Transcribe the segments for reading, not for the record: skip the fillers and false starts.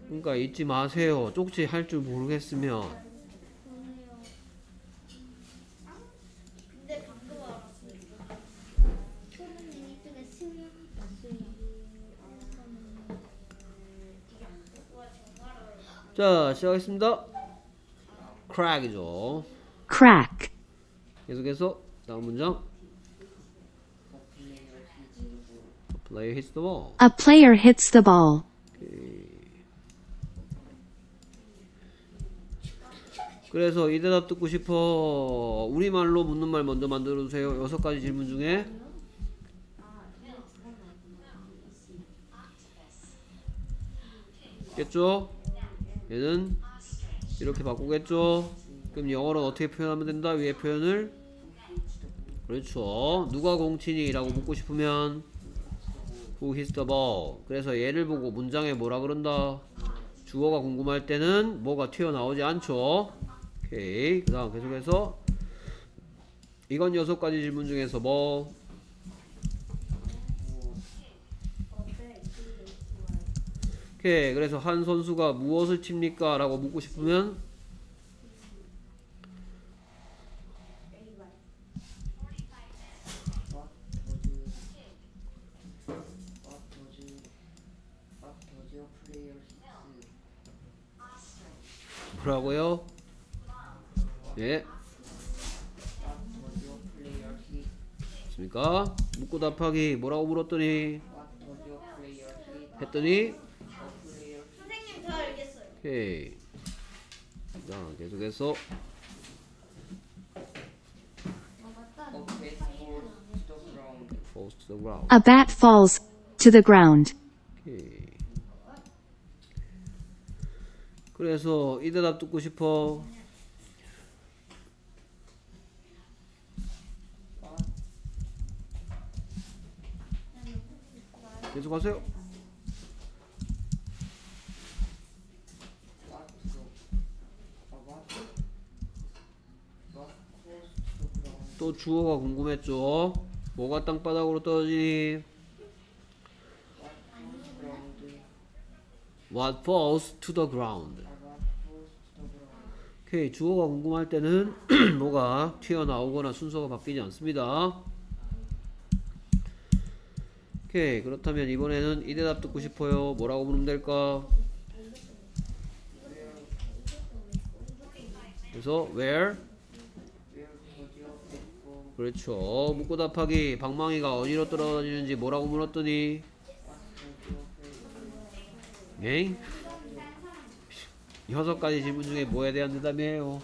그러니까 잊지 마세요. 쪽지 할 줄 모르겠으면. 그러네요. 근데 방금 알았어요. 선생님 이쪽에 수영 봤어요. 자, 시작하겠습니다. crack이죠. crack, 계속해서 다음 문장. A player hits the ball. a player hits the ball. 그래서 이 대답 듣고 싶어. 우리말로 묻는 말 먼저 만들어 주세요. 6가지 질문 중에. 겠죠? 얘는 이렇게 바꾸겠죠? 그럼 영어로 어떻게 표현하면 된다? 위에 표현을. 그렇죠. 누가 공치니? 라고 묻고 싶으면 Who hits the ball? 그래서 얘를 보고 문장에 뭐라 그런다? 주어가 궁금할 때는 뭐가 튀어나오지 않죠. 오케이. 그 다음 계속해서 이건 6가지 질문 중에서 뭐? 오케이. 그래서 한 선수가 무엇을 칩니까? 라고 묻고 싶으면 뭐라고요? 예. 맞습니까? 묻고 답하기 뭐라고 물었더니 했더니 선생님 저 알겠어요. 오케이. 자, 계속해서 falls to the ground. A bat falls to the ground. 오케이. 그래서 이 대답 듣고 싶어. 계속하세요. 또 주어가 궁금했죠. 뭐가 땅바닥으로 떨어지니? What falls to the ground. 오케이. 주어가 궁금할 때는 뭐가 튀어나오거나 순서가 바뀌지 않습니다. 오케이. 그렇다면 이번에는 이 대답 듣고 싶어요. 뭐라고 물으면 될까? 그래서 where? 그렇죠. 묻고 답하기. 방망이가 어디로 떨어지는지 뭐라고 물었더니 네? 6가지 질문 중에 뭐에 대한 대답이에요?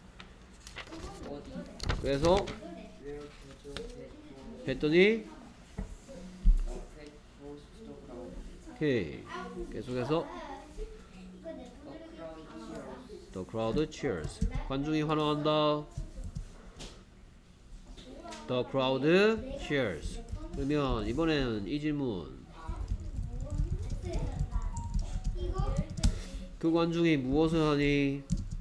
그래서 했더니 오케이. 계속해서 The crowd cheers. 관중이 환호한다. The crowd cheers. 그러면 이번에는 이 질문. 그 관중이 무엇을 하니?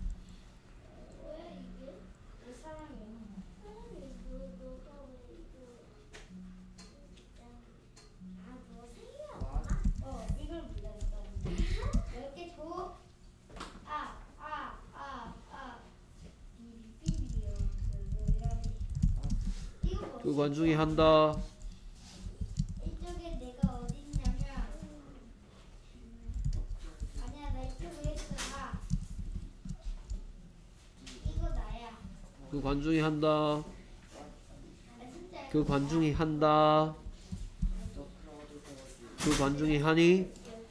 그 관중이 한다. 이쪽에 내가 어디 있냐면 아니야 나 이쪽에 있어. 이거 나야. 그 관중이 한다. 아, 진짜 그 관중이 한다. 그 관중이 하니?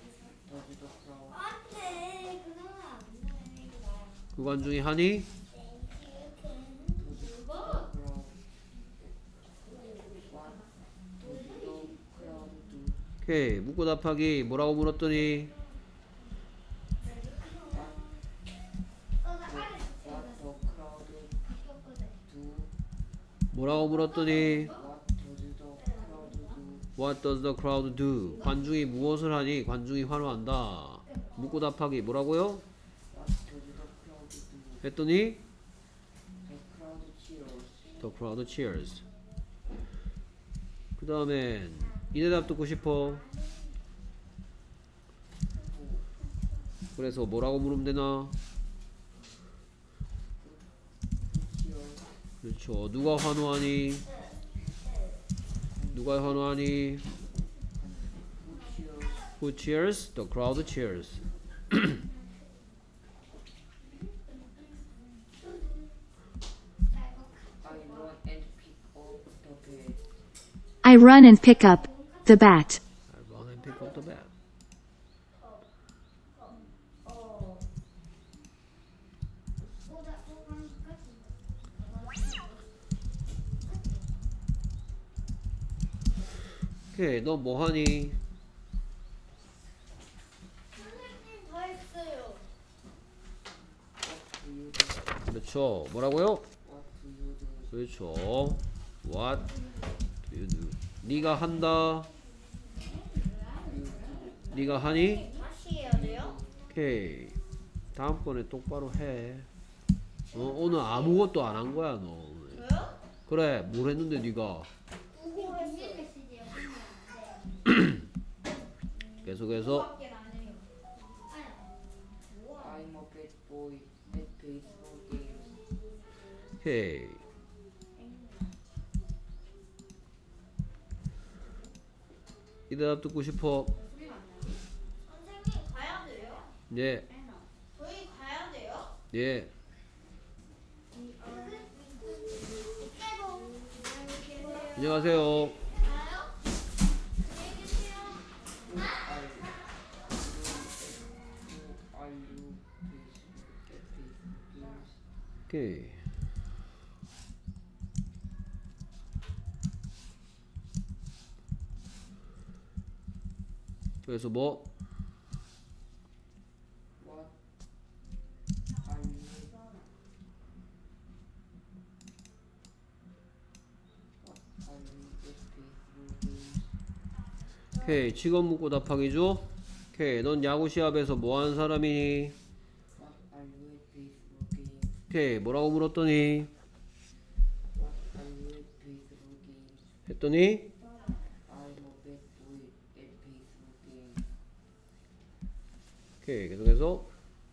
안돼 그거는 안 돼. 이거 나야. 그 관중이 하니? 오케이. 묻고 답하기 뭐라고 물었더니 뭐라고 물었더니 What does the crowd do? 관중이 무엇을 하니? 관중이 환호한다. 묻고 답하기 뭐라고요? 했더니 The crowd cheers. 그 다음엔 이 대답 듣고 싶어. 그래서 뭐라고 물으면 되나? 그렇죠. 누가 환호하니? 누가 환호하니? Who cheers? The crowd cheers. I run and pick up the bat. I run and pick up the bat. 오케이, 너 뭐하니? 선생님 다 했어요. 그렇죠. 뭐라고요? 그렇죠. What do you do? 네가 한다. 네가 하니? 다시 해야 돼요? 오케이. 다음번에 똑바로 해. 오늘 아무것도 안 한 거야, 너. 오늘. 저요? 그래, 뭘 했는데 네가? 우고 했어요. 계속해서 밖에 안 해요. I'm a bad boy at baseball games. 오케이. 이 대답 듣고 싶어. 선생님 가야 돼요? 예, 저희 가야 돼요? 예. 안녕하세요. 가요? 안녕히 계세요. Who are you at baseball games? 오케이. 그래서 뭐? What are you? What are you at baseball games? 오케이. 직업 묻고 답하기죠. 오케이. 넌 야구 시합에서 뭐 하는 사람이니? What are you at baseball games? 오케이. 뭐라고 물었더니? What are you at baseball games? 했더니? I'm a bad boy at baseball games. 오케이. 계속해서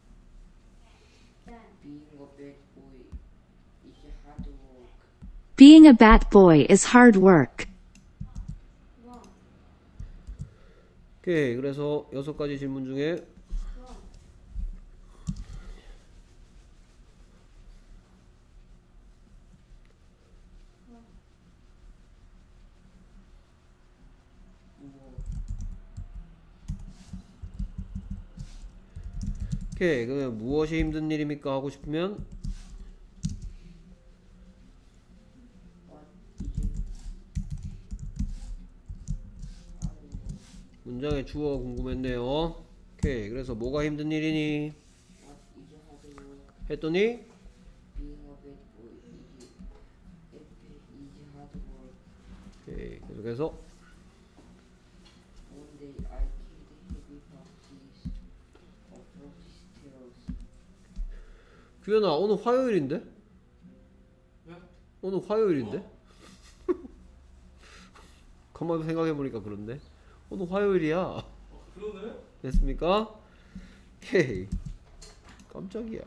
Being a bad boy is hard work. Being a bat boy is hard work. 오케이. 그래서 6가지 질문 중에 오케이. 그러면 무엇이 힘든 일입니까? 하고 싶으면 What isn't? 문장의 주어가 궁금했네요. 오케이. 그래서 뭐가 힘든 일이니? What is hard work? 했더니 Being a bad boy is hard work. 오케이. 계속해서 One day I killed heavy boxes of foxtails. 규현아, 오늘 화요일인데? 오늘 화요일인데? 가만히 생각해보니까 그런데 오늘 화요일이야. 그러네? 됐습니까? 오케이. 깜짝이야.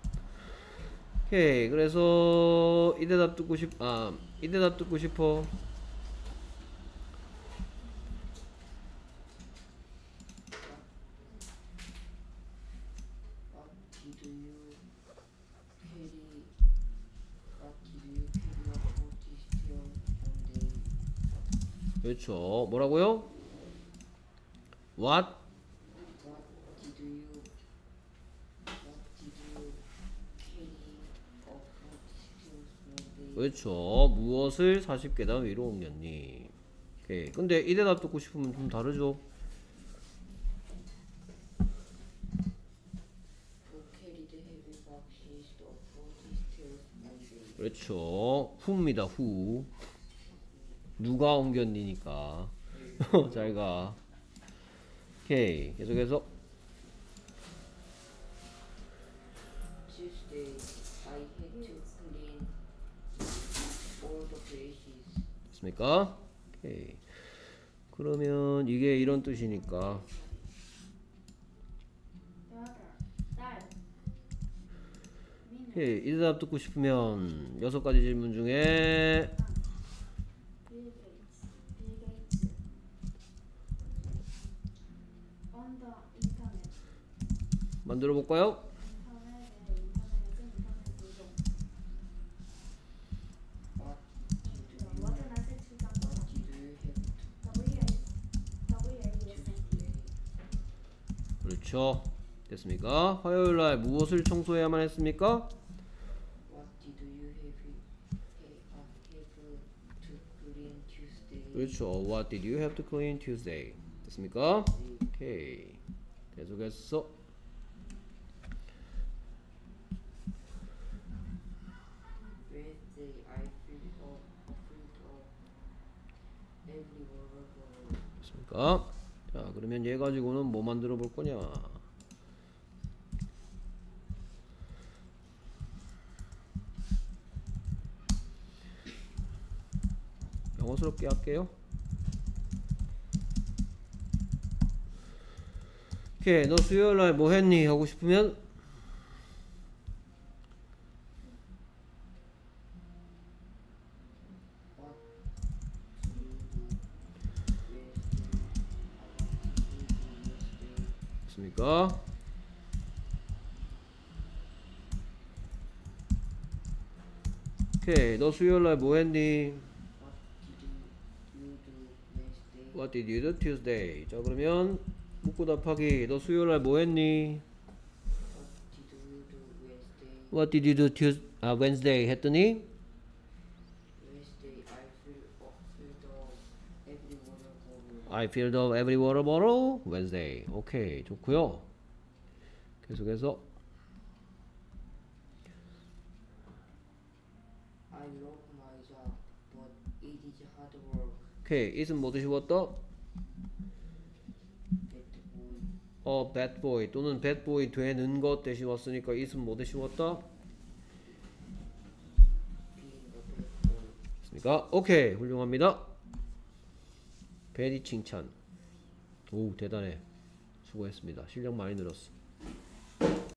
오케이. 그래서 이 대답 듣고 이 대답 듣고 싶어. What did you carry? What did you carry a foxtail one day? 그렇죠. 뭐라고요? What? What did you carry a foxtail one day? 그렇죠. 무엇을 40계단 위로 옮겼니? 오케이. 근데 이 대답 듣고 싶으면 좀 다르죠. Who carried heavy boxes of foxtails one day? 그렇죠. 후입니다. 후. 누가 옮겼니니까. 잘 가. 오케이. 계속해서 Tuesday, I had to clean all the places. 됐습니까? 오케이. 그러면 이게 이런 뜻이니까 오케이. 이 대답 듣고 싶으면 6가지 질문 중에 빌 게이츠 on the internet. 만들어 볼까요? What did you have 그렇죠. 됐습니까? 화요일 날 무엇을 청소해야만 했습니까? What did you have to clean Tuesday? 그렇죠. What did you have to clean Tuesday? 됐습니까? 오케이. 계속해서 Wednesday I filled up every water bottle. 됐습니까? 자, 그러면 얘 가지고는 뭐 만들어 볼 거냐? 영어스럽게 할게요. 오케이, 너 수요일 날 뭐 했니? 하고 싶으면 됐습니까? 오케이, 너 수요일 날 뭐 했니? What did you do Wednesday? What did you do Tuesday? 자, 그러면 묻고 답하기. 너 수요일 날 뭐 했니? What did you do Wednesday? What did you do Wednesday? 했더니 Wednesday I I filled up every water bottle. filled up every water bottle Wednesday. 오케이, 좋고요. 계속해서 I love my job, but it is hard work. 오케이, it은 뭐 드시웠다? Bad boy. bad boy 또는 bad boy 되는 것 대신 왔으니까 it은 뭐 대신 왔다? Being a bad boy. 됐습니까? 오케이, 훌륭합니다. 베리 칭찬. 오, 대단해. 수고했습니다. 실력 많이 늘었어.